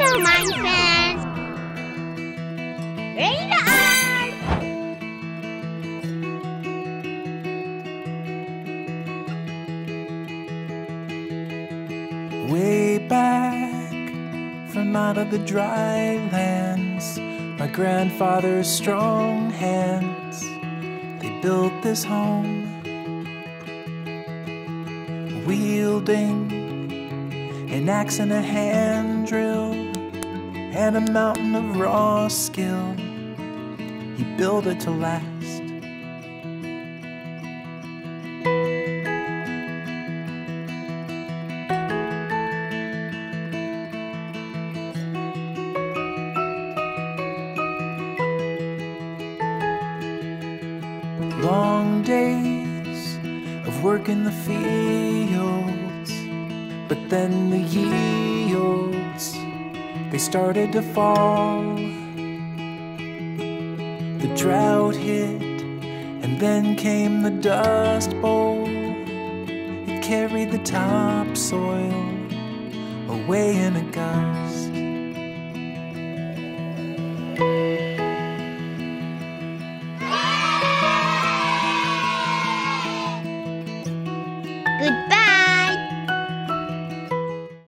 Hello, my friends! Radar! Way back from out of the dry lands, my grandfather's strong hands, they built this home, wielding an axe and a hand drill and a mountain of raw skill. He built it to last. Long days of work in the fields, but then the yields, they started to fall. The drought hit, and then came the dust bowl. It carried the topsoil away in a gust.